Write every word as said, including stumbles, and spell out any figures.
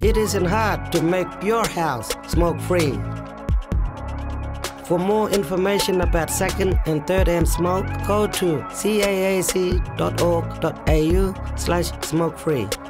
It isn't hard to make your house smoke-free. For more information about second and third hand smoke, go to c a a c dot org dot a u slash smoke free.